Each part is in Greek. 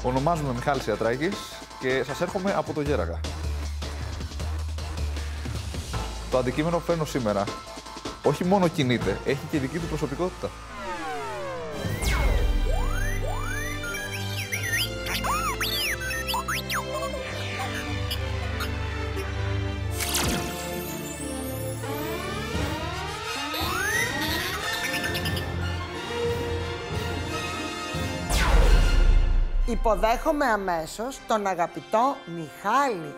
Ονομάζομαι Μιχάλης Ιατράκης και σας έρχομαι από το Γέραγα. Το αντικείμενο που φέρνω σήμερα όχι μόνο κινείται, έχει και δική του προσωπικότητα. Υποδέχομαι αμέσως τον αγαπητό Μιχάλη.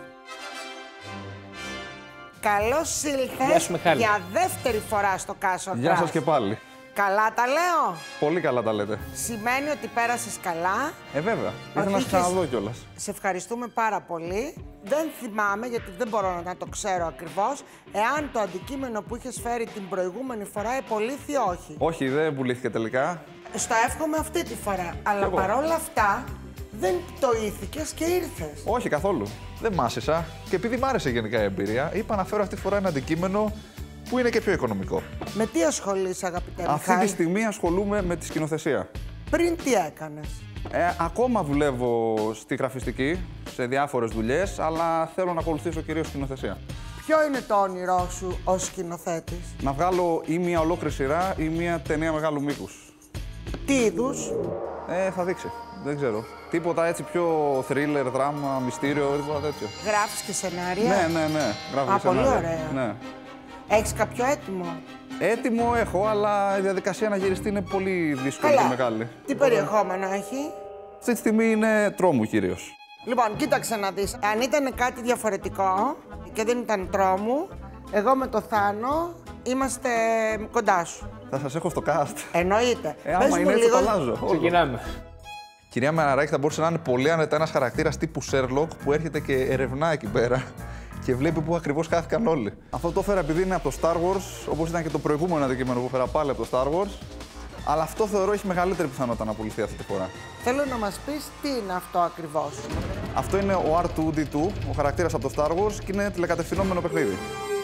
Καλώς ήλθες για δεύτερη φορά στο Cash or Γεια Crash. σας και πάλι. Καλά τα λέω. Πολύ καλά τα λέτε. Σημαίνει ότι πέρασες καλά. Βέβαια. Ήθελα να σας ξαναδώ κιόλας. Σε ευχαριστούμε πάρα πολύ. Δεν θυμάμαι, γιατί δεν μπορώ να το ξέρω ακριβώς, εάν το αντικείμενο που είχες φέρει την προηγούμενη φορά επολύθη ή όχι. Όχι, δεν πουλήθηκε τελικά. Στο εύχομαι αυτή τη φορά. Αλλά παρόλα αυτά, δεν πτωήθηκες και ήρθες. Όχι καθόλου. Δεν μάσησα. Και επειδή μ' άρεσε γενικά η εμπειρία, είπα να φέρω αυτή τη φορά ένα αντικείμενο που είναι και πιο οικονομικό. Με τι ασχολείσαι, αγαπητέ Μιχάλη? Αυτή τη στιγμή ασχολούμαι με τη σκηνοθεσία. Πριν τι έκανες? Ακόμα δουλεύω στη γραφιστική, σε διάφορες δουλειές, αλλά θέλω να ακολουθήσω κυρίως σκηνοθεσία. Ποιο είναι το όνειρό σου ως σκηνοθέτης? Να βγάλω ή μια ολόκληρη σειρά ή μια ταινία μεγάλου μήκους. Τι είδους? Θα δείξει. Δεν ξέρω. Τίποτα έτσι πιο thriller, δράμα, μυστήριο, τίποτα τέτοιο. Γράφεις και σενάρια? Ναι. Γράφω και σενάρια. Πολύ ωραία. Ναι. Έχεις κάποιο έτοιμο? Έτοιμο έχω, αλλά η διαδικασία να γυριστεί είναι πολύ δύσκολη και μεγάλη. Τι περιεχόμενο έχει? Αυτή τη στιγμή είναι τρόμου κυρίως. Λοιπόν, κοίταξε να δεις. Αν ήταν κάτι διαφορετικό και δεν ήταν τρόμου, εγώ με το Θάνο είμαστε κοντά σου. Θα σας έχω στο cast. Εννοείται. Άμα είναι έτσι, το αλλάζω. Ξεκινάμε. Κυρία Μεναράκη, θα μπορούσε να είναι πολύ άνετα ένας χαρακτήρας τύπου Sherlock που έρχεται και ερευνά εκεί πέρα και βλέπει πού ακριβώς χάθηκαν όλοι. Αυτό το έφερα επειδή είναι από το Star Wars, όπως ήταν και το προηγούμενο αντικείμενο που έφερα πάλι από το Star Wars. Αλλά αυτό θεωρώ έχει μεγαλύτερη πιθανότητα να πουληθεί αυτή τη φορά. Θέλω να μας πεις τι είναι αυτό ακριβώς. Αυτό είναι ο R2-D2, ο χαρακτήρας από το Star Wars και είναι τηλεκατευθυνόμενο παιχνίδι.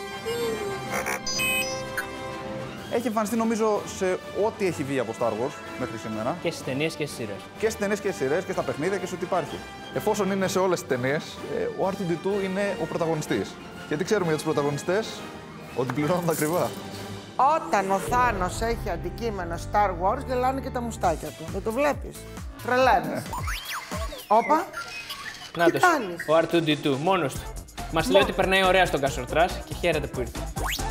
Έχει εμφανιστεί νομίζω σε ό,τι έχει βγει από Star Wars μέχρι σήμερα. Και στις ταινίες και στις σειρές. Και στις ταινίες και στις σειρές και στα παιχνίδια και σε ό,τι υπάρχει. Εφόσον είναι σε όλες τις ταινίες, ο R2-D2 είναι ο πρωταγωνιστής. Γιατί ξέρουμε για τους πρωταγωνιστές ότι πληρώνουν ακριβά. Όταν ο Θάνος έχει αντικείμενο Star Wars, γελάνε και τα μουστάκια του. Δεν το βλέπεις? Τρελαίνεις. Όπα. Νάτος, κάνεις? ο R2-D2, μόνος του. Μας λέει ότι περνάει ωραία στον Cash or Crash και χαίρεται που ήρθε.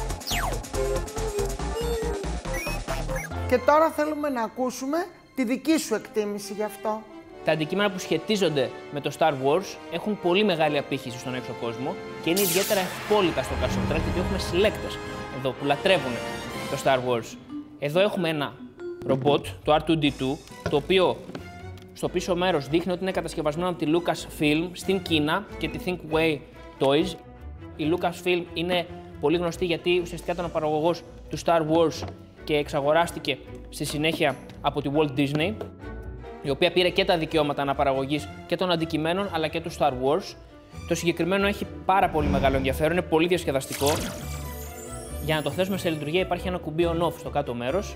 Και τώρα θέλουμε να ακούσουμε τη δική σου εκτίμηση γι' αυτό. Τα αντικείμενα που σχετίζονται με το Star Wars έχουν πολύ μεγάλη απήχηση στον έξω κόσμο και είναι ιδιαίτερα ευπόλυτα στο Cash or Crash, γιατί έχουμε συλλέκτες εδώ που λατρεύουν το Star Wars. Εδώ έχουμε ένα ρομπότ, το R2-D2, το οποίο στο πίσω μέρος δείχνει ότι είναι κατασκευασμένο από τη Lucasfilm στην Κίνα και τη Thinkway Toys. Η Lucasfilm είναι πολύ γνωστή γιατί ουσιαστικά ήταν ο παραγωγός του Star Wars και εξαγοράστηκε στη συνέχεια από τη Walt Disney, η οποία πήρε και τα δικαιώματα αναπαραγωγής και των αντικειμένων αλλά και του Star Wars. Το συγκεκριμένο έχει πάρα πολύ μεγάλο ενδιαφέρον, είναι πολύ διασκεδαστικό. Για να το θέσουμε σε λειτουργία υπάρχει ένα κουμπί on-off στο κάτω μέρος.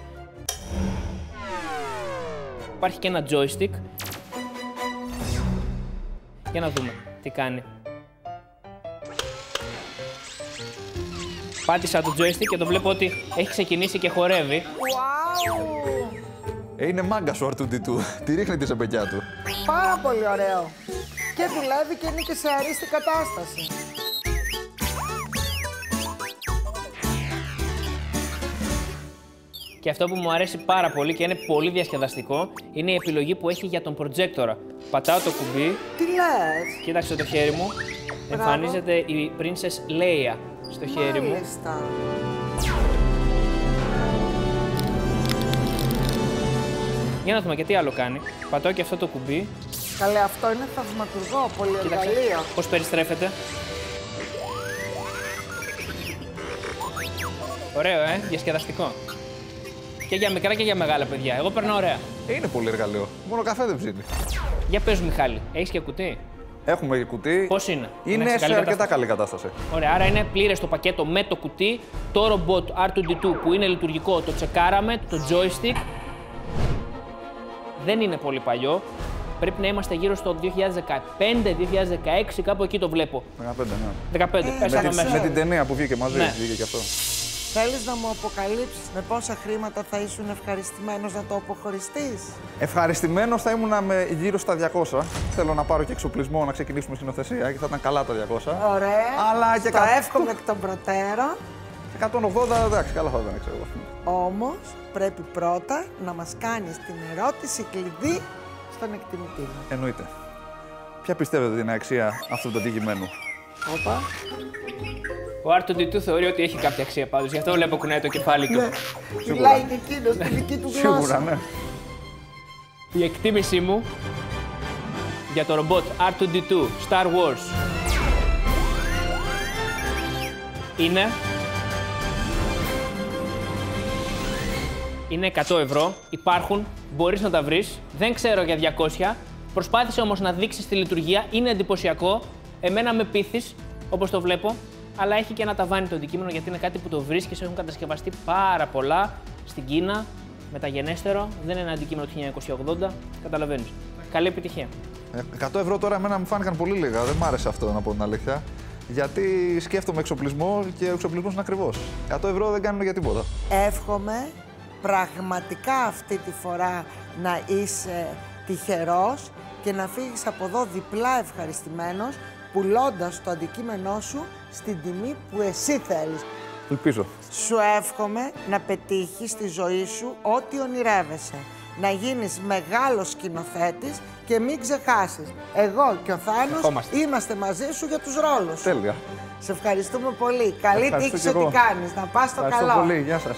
Υπάρχει και ένα joystick. Για να δούμε τι κάνει. Πάτησα το joystick και το βλέπω ότι έχει ξεκινήσει και χορεύει. Wow! Είναι μάγκας ο R2-D2. Τη ρίχνει τη ζεμπεκιά του. Πάρα πολύ ωραίο. Και δουλεύει και είναι και σε αρίστη κατάσταση. Και αυτό που μου αρέσει πάρα πολύ και είναι πολύ διασκεδαστικό είναι η επιλογή που έχει για τον προτζέκτορα. Πατάω το κουμπί. Τι λες? Κοίταξε το χέρι μου. Εμφανίζεται η Princess Leia στο χέρι μου. Μάλιστα. Για να δούμε και τι άλλο κάνει. Πατάω και αυτό το κουμπί. Καλέ, αυτό είναι θαυματουργό, πολύ εργαλείο. Πώς περιστρέφεται. Ωραίο, διασκεδαστικό. Και για μικρά και για μεγάλα παιδιά. Εγώ περνάω ωραία. Είναι πολύ εργαλείο. Μόνο καφέ δεν ψήνει. Για πες Μιχάλη, έχεις και κουτί? Έχουμε και κουτί. Πώς είναι? Είναι σε αρκετά καλή κατάσταση. Ωραία, άρα είναι πλήρες το πακέτο με το κουτί, το ρομπότ R2-D2 που είναι λειτουργικό, το τσεκάραμε, το joystick. Δεν είναι πολύ παλιό. πρέπει να είμαστε γύρω στο 2015-2016, κάπου εκεί το βλέπω. 15, ναι. 15, Με την ταινία που βγήκε μαζί, βγήκε και αυτό. Θέλεις να μου αποκαλύψεις με πόσα χρήματα θα ήσουν ευχαριστημένος να το αποχωριστείς? Ευχαριστημένος θα ήμουν γύρω στα 200. Θέλω να πάρω και εξοπλισμό να ξεκινήσουμε σκηνοθεσία και θα ήταν καλά τα 200. Ωραία. Αλλά και το εύχομαι εκ των προτέρων. 180, εντάξει, καλά θα ήταν, ξέρω εγώ. Όμως πρέπει πρώτα να μας κάνεις την ερώτηση κλειδί στον εκτιμητή μου. Εννοείται. Ποια πιστεύετε ότι είναι η αξία αυτού του αντικειμένου? Όπα. Ο R2D2 θεωρεί ότι έχει κάποια αξία πάντως, γι' αυτό βλέπω κουνάει το κεφάλι του. Ναι, μιλάει και εκείνος τη δική του γλώσσα. Σίγουρα, ναι. Η εκτίμησή μου για το ρομπότ R2D2 Star Wars είναι 100 ευρώ. Υπάρχουν, μπορείς να τα βρεις. Δεν ξέρω για 200. Προσπάθησε όμως να δείξεις τη λειτουργία. Είναι εντυπωσιακό. Εμένα με πείθεις, όπως το βλέπω. Αλλά έχει και ένα ταβάνι το αντικείμενο, γιατί είναι κάτι που το βρίσκεις. Έχουν κατασκευαστεί πάρα πολλά στην Κίνα. Μεταγενέστερο. Δεν είναι ένα αντικείμενο του 1980. Καταλαβαίνεις. Καλή επιτυχία. 100 ευρώ τώρα εμένα μου φάνηκαν πολύ λίγα. Δεν μ' άρεσε αυτό, να πω την αλήθεια. Γιατί σκέφτομαι εξοπλισμό και ο εξοπλισμός είναι ακριβώς. 100 ευρώ δεν κάνουν για τίποτα. Εύχομαι πραγματικά αυτή τη φορά να είσαι τυχερός και να φύγεις από εδώ διπλά ευχαριστημένος, πουλώντας το αντικείμενό σου στην τιμή που εσύ θέλεις. Ελπίζω. Σου εύχομαι να πετύχεις στη ζωή σου ό,τι ονειρεύεσαι. Να γίνεις μεγάλος σκηνοθέτης και μην ξεχάσεις. Εγώ και ο Θάνος είμαστε μαζί σου για τους ρόλους. Τέλεια. Σε ευχαριστούμε πολύ. Καλή τύχη σε ό,τι κάνεις. Να πας στο καλό. Ευχαριστώ πολύ. Γεια σας.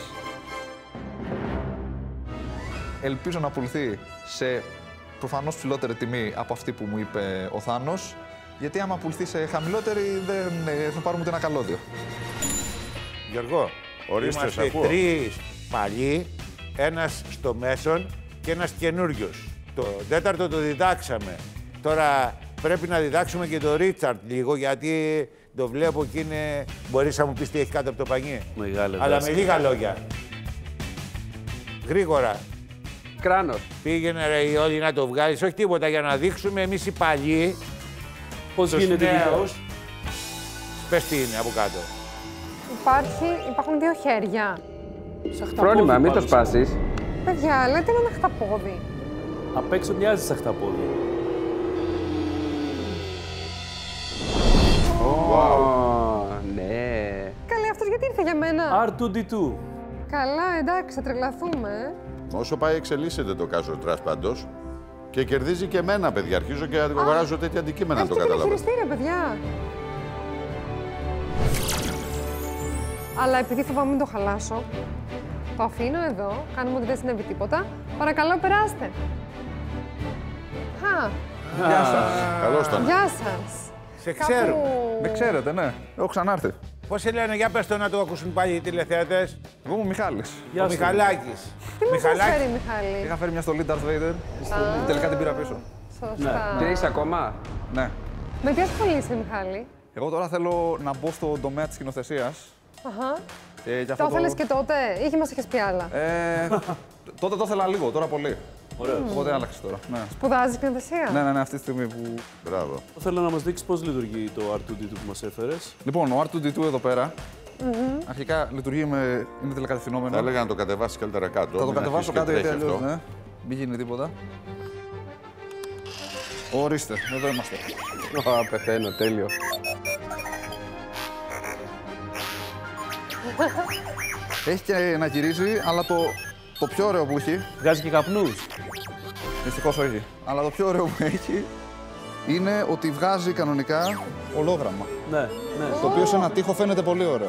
Ελπίζω να πουληθεί σε προφανώς ψηλότερη τιμή από αυτή που μου είπε ο Θάνος, γιατί άμα πουληθεί σε χαμηλότερη δεν θα πάρουμε ούτε ένα καλώδιο. Γιώργο, Ορίστε, είμαστε 3 παλιοί, ένας στο μέσον και ένας καινούριος. Το τέταρτο το διδάξαμε. Τώρα πρέπει να διδάξουμε και τον Ρίτσαρντ λίγο, γιατί το βλέπω και είναι... Μπορείς να μου πεις τι έχει κάτω από το πανί? Μεγάλε Αλλά με λίγα λόγια. Γρήγορα. Κράνος. Πήγαινε ρε όλοι να το βγάλεις, όχι τίποτα, για να δείξουμε εμείς οι παλιοί. Πώς γίνεται νέους. Πες τι είναι από κάτω. Υπάρχουν δύο χέρια. Φρόνημα, μην το σπάσεις. Παιδιά, λέτε είναι ένα χταπόδι. Απ' έξω μοιάζει σαν χταπόδι. Ναι. Καλέ, αυτός γιατί ήρθε για μένα? R2D2. Καλά, εντάξει, θα τρελαθούμε. Όσο πάει εξελίσσεται το Κάζο Τρας πάντως και κερδίζει και εμένα, παιδιά. Αρχίζω και αγοράζω τέτοια αντικείμενα, να το Έχει καταλάβω. χειριστήρια, παιδιά. Αλλά επειδή φοβάμαι μην το χαλάσω, το αφήνω εδώ, κάνουμε ότι δεν συνέβη τίποτα. Παρακαλώ, περάστε. Γεια σας. Καλώς ήταν. Γεια σας. Σε ξέρω. Με ξέρετε, ναι. Έχω ξανάρθει. Πώς σε λένε, για πες το να το ακούσουν πάλι οι τηλεθεατές. Εγώ είμαι ο Μιχάλης. Ο Μιχαλάκης. Τι μας has φέρει, Μιχάλη? Είχα φέρει μια στολή Darth Vader και τελικά την πήρα πίσω. Σωστά. Την έχεις ακόμα? Ναι. Με τι ασχολείσαι, Μιχάλη? Εγώ τώρα θέλω να μπω στον τομέα της σκηνοθεσίας. Αχα. Και Το ήθελες και τότε ή μας είχες πει άλλα? Τότε το ήθελα λίγο, τώρα πολύ. Ωραίο. Οπότε άλλαξε τώρα. Ναι. Σπουδάζεις σκηνοθεσία? Ναι, αυτή τη στιγμή που. Μπράβο. Θέλω να μας δείξεις πώς λειτουργεί το R2D2 που μας έφερες. Λοιπόν, ο R2D2 εδώ πέρα. Αρχικά λειτουργεί είναι τηλεκατευθυνόμενο. Θα έλεγα να το κατεβάσεις καλύτερα κάτω. Θα το μην κατεβάσω αρχίσει και κάτω γιατί τρέχει αλλιώς αυτό. ναι. Μην γίνει τίποτα. Ορίστε, εδώ είμαστε. Πεθαίνω, τέλειο. Έχει και να γυρίζει, αλλά το πιο ωραίο που έχει. Βγάζει και καπνούς. Δυστυχώς όχι. Αλλά το πιο ωραίο που έχει είναι ότι βγάζει κανονικά ολόγραμμα. Ναι, ναι. Το οποίο σε ένα τοίχο φαίνεται πολύ ωραίο.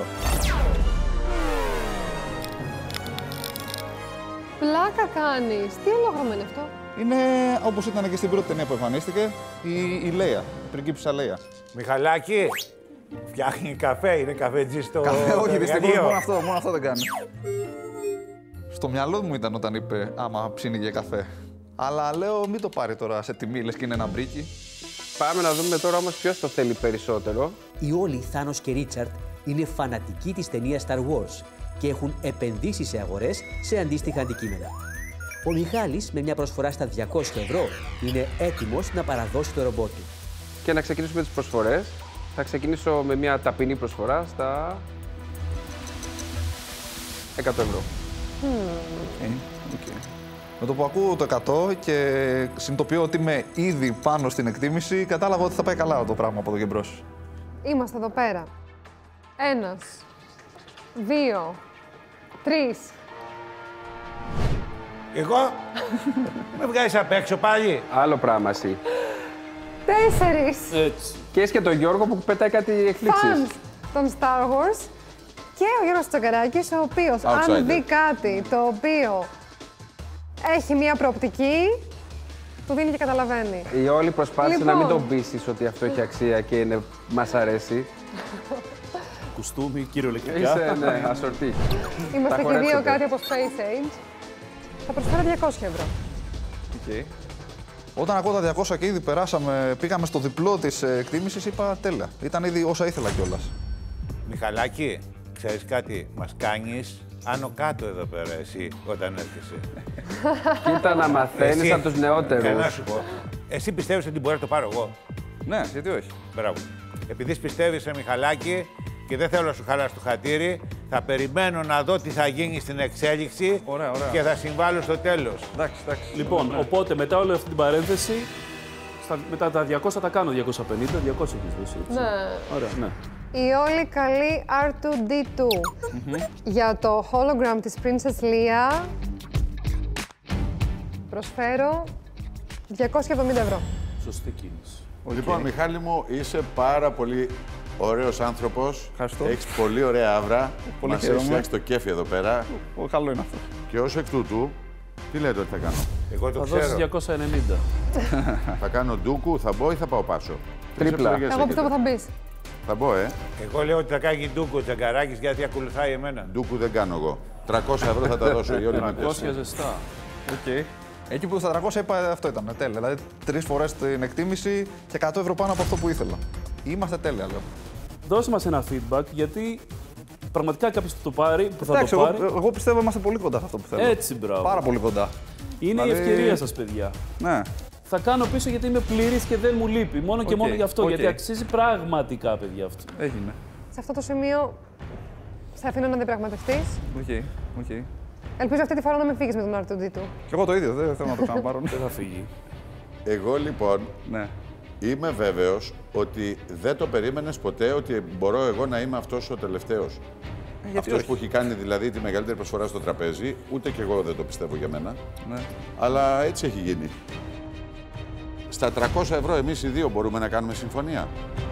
Πλάκα κάνεις. Τι ολόγραμμα είναι αυτό? Είναι όπως ήταν και στην πρώτη ταινία που εμφανίστηκε, η Λέια, η πριγκίπισσα Λέια. Μιχαλάκη, φτιάχνει καφέ, είναι καφετζή στο Όχι, δυστυχώς εργαλείο. μόνο αυτό δεν κάνει. Στο μυαλό μου ήταν όταν είπε άμα ψήνει για καφέ. Αλλά λέω μην το πάρει τώρα σε τιμή, λες και είναι ένα μπρίκι. Πάμε να δούμε τώρα όμως ποιος το θέλει περισσότερο. Οι όλοι, Θάνος και Ρίτσαρντ, είναι φανατικοί της ταινίας Star Wars και έχουν επενδύσει σε αγορές σε αντίστοιχα αντικείμενα. Ο Μιχάλης, με μια προσφορά στα 200 ευρώ, είναι έτοιμος να παραδώσει το ρομπότ του. Και να ξεκινήσουμε τις προσφορές. Θα ξεκινήσω με μια ταπεινή προσφορά στα 100 ευρώ. Okay. Με το που ακούω το 100 και συνειδητοποιώ ότι είμαι ήδη πάνω στην εκτίμηση, κατάλαβα ότι θα πάει καλά το πράγμα από εδώ και μπρος. Είμαστε εδώ πέρα. 1, 2, 3. Εγώ, με βγάζεις απ' έξω πάλι. Άλλο πράγμα εσύ. 4. Έτσι. Και έχει και τον Γιώργο που πετάει κάτι εκπλήξεις. Φανς των Star Wars και ο Γιώργος Τσαγκαράκης, ο οποίος αν δει κάτι το οποίο έχει μία προοπτική, του δίνει και καταλαβαίνει. Η όλη προσπάθησε Λοιπόν. να μην τον πείσεις ότι αυτό έχει αξία και μας αρέσει. Κουστούμι, κυριολεκτικά. Είσαι, ναι, ασορτή. Είμαστε Τα και δύο χορέψετε. κάτι από Space Age. Θα προσφέρω 200 ευρώ. Okay. Όταν ακούω τα 200 και ήδη πήγαμε στο διπλό της εκτίμησης, είπα τέλεια. Ήταν ήδη όσα ήθελα κιόλας. Μιχαλάκη, ξέρεις κάτι, μας κάνεις άνω κάτω εδώ πέρα εσύ όταν έρχεσαι. Κοίτα να μαθαίνεις από τους νεότερους. Να σου πω, εσύ πιστεύεις ότι μπορεί να το πάρω εγώ? Ναι, γιατί όχι. Μπράβο. Επειδή πιστεύεις σε Μιχαλάκη και δεν θέλω να σου χαλάσει το χατήρι, θα περιμένω να δω τι θα γίνει στην εξέλιξη. Ωραία. Και θα συμβάλλω στο τέλος. Εντάξει. Λοιπόν, οπότε μετά όλη αυτή την παρένθεση, μετά τα 200 τα κάνω 250, 200 έχεις δώσει. Έτσι. Ναι. Ωραία, ναι. Η όλη καλή R2-D2 για το hologram της Princess Leia προσφέρω 270 ευρώ. Σωστή κίνηση. Λοιπόν, Μιχάλη μου, είσαι πάρα πολύ ωραίος άνθρωπος. Ευχαριστώ. Έχεις πολύ ωραία άβρα. Πολύ Μας χαίρομαι. έχεις φτιάξει το κέφι εδώ πέρα. Καλό είναι αυτό. Και ως εκ τούτου, τι λέτε ότι θα κάνω? Εγώ το Θα ξέρω. δώσεις 290. Θα κάνω ντούκου, θα μπω ή θα πάω πάσο? Τρίπλα. Τρεις επιλογές Εγώ πιστεύω έχετε. θα μπεις. Θα μπω, Εγώ λέω ότι θα κάνει ντούκο ο Τσαγκαράκης γιατί ακολουθάει εμένα. Ντούκου δεν κάνω εγώ. 300 ευρώ θα τα δώσω. Οι όλοι με 300 ζεστά. Okay. Εκεί που στα 300 είπα αυτό ήταν τέλεια. Δηλαδή 3 φορές την εκτίμηση και 100 ευρώ πάνω από αυτό που ήθελα. Είμαστε τέλεια, λέω. Δώσε μας ένα feedback, γιατί πραγματικά κάποιος που το πάρει, που θα Εντάξει, το πάρει, εγώ πιστεύω είμαστε πολύ κοντά σε αυτό που θέλω. έτσι μπράβο. Πάρα πολύ κοντά. Είναι η ευκαιρία σας, παιδιά. Ναι. Θα κάνω πίσω γιατί είμαι πλήρης και δεν μου λείπει. Μόνο και μόνο γι' αυτό, οκ. γιατί αξίζει πραγματικά, παιδιά, αυτό. Έγινε. Σε αυτό το σημείο σε αφήνω να διαπραγματευτείς. Οκ. Ελπίζω αυτή τη φορά να μην φύγεις με τον R2-D2. Και εγώ το ίδιο, δεν θέλω να το ξαναπάρω. Δεν θα φύγει. Εγώ λοιπόν Ναι. είμαι βέβαιος ότι δεν το περίμενες ποτέ ότι μπορώ εγώ να είμαι αυτός ο τελευταίος. Αυτός που έχει κάνει δηλαδή τη μεγαλύτερη προσφορά στο τραπέζι, ούτε κι εγώ δεν το πιστεύω για μένα. Ναι. Αλλά έτσι έχει γίνει. Στα 300 ευρώ εμείς οι δύο μπορούμε να κάνουμε συμφωνία.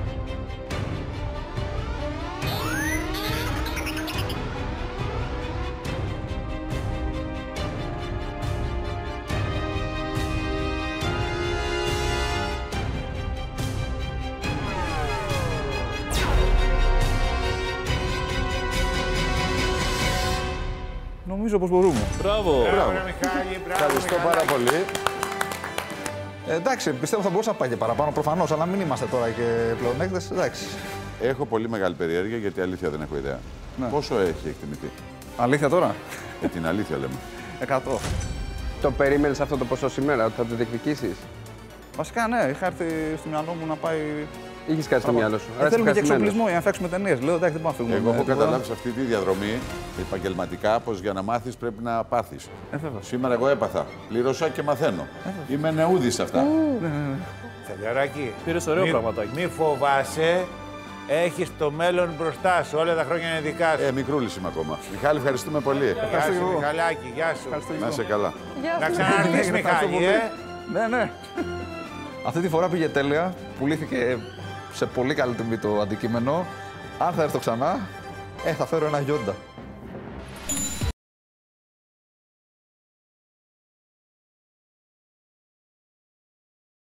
Νομίζω πως μπορούμε. Μπράβο. Μπράβο, Μιχάλη, μπράβο. Ευχαριστώ Μιχάλη. πάρα πολύ. Εντάξει, πιστεύω θα μπορούσα να πάει και παραπάνω προφανώς, αλλά μην είμαστε τώρα και πλεονέκτες. Εντάξει. Έχω πολύ μεγάλη περιέργεια γιατί αλήθεια δεν έχω ιδέα. Ναι. Πόσο έχει εκτιμηθεί? Αλήθεια τώρα. Την αλήθεια λέμε. 100. Το περίμενες αυτό το ποσό σήμερα, ότι θα το διεκδικήσεις? Βασικά ναι, είχα έρθει στο μυαλό μου να πάει. Είχες κάτι στο μυαλό σου. Άρα Θέλουμε και είσαι εξοπλισμό για να φτιάξουμε ταινίες. Λέω εντάξει, δεν πάμε να φύγουμε. Εγώ με έχω τίποτα. καταλάβει σε αυτή τη διαδρομή επαγγελματικά πως για να μάθεις πρέπει να πάθεις. Βέβαια. Σήμερα εγώ έπαθα. Πλήρωσα και μαθαίνω. Είμαι νεούδης σε αυτά. Τσαγκαράκη, Πήρες ωραίο πραγματάκι. Μη φοβάσαι, έχεις το μέλλον μπροστά σου. Όλα τα χρόνια είναι δικά σου. Μικρούλης είμαι ακόμα. Μιχάλη, ευχαριστούμε πολύ. Γεια σου, Μιχαλάκη, γεια σου. Να είσαι καλά. Να ξαναρθείς, Μιχάλη, Ναι. Αυτή τη φορά πήγε τέλεια. Πουλήθηκε σε πολύ καλή τιμή το αντικείμενο. Αν θα έρθω ξανά, θα φέρω ένα Γιόντα.